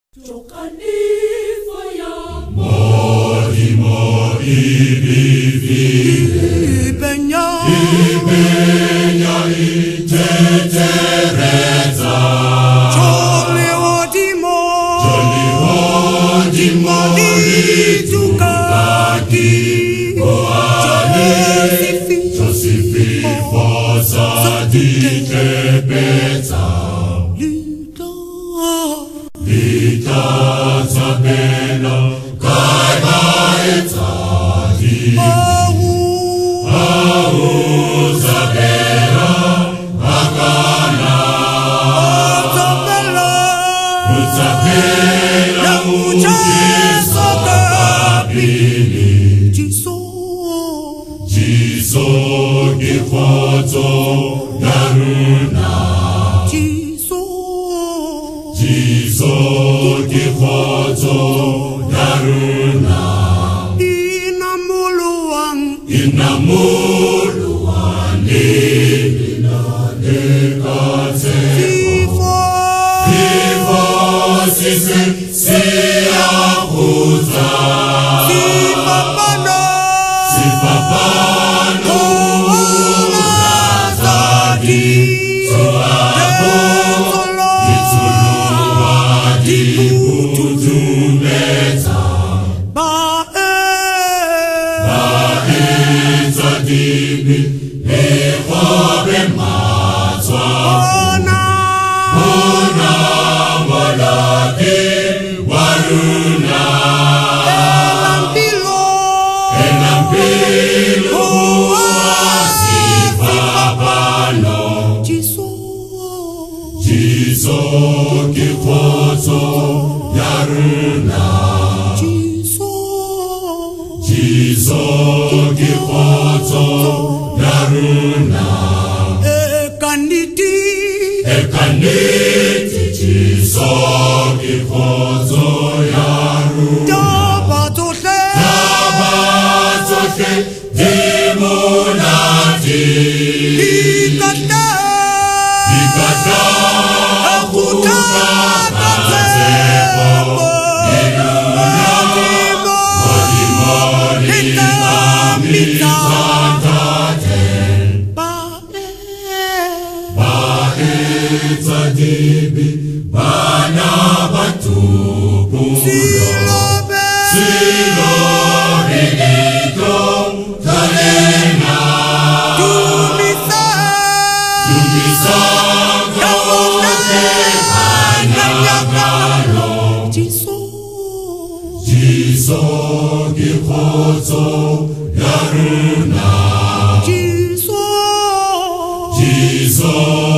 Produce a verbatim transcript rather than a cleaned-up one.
Ibenya Ibenya itetereza Jolly Odimo Jolly Odimo Litukaki Josephi Josephi Fosa Dikepeta Lita Lita Zabela Kaiba Etadi Zabela Akana Zabela Mujeso Kabili Jiso Jiso Gikhozo Naruna Jiso Jiso Gikhozo Naruna Inamuluang Inamuluang Inadekatse Vivo Vivo Sisi Siyahuza Sipapano Sipapano Nazadi Soabo Ituluwa Dibutumeta Bae Bae Zadibi Ekobe Mazwa Ona Ona Walaki Waruna Elambilo Elambilo Asifabano Jiso Jiso Gikhozo Yaruna Jiso Jiso Gikhozo Yaruna Ekaniti Ekaniti Jiso Gikhozo Yaruna Tabatohle Tabatohle Dimunati Ikata Ikata Akutata Zebo Inunatimo Odimoni Amitate Bae Bae Zadibi Bana Batupuro Silobe Silobe Nito Talena Tumisa Tumisa Kaone Anyakalo Jiso Jiso Gikhozo Yaruna Jiso Jiso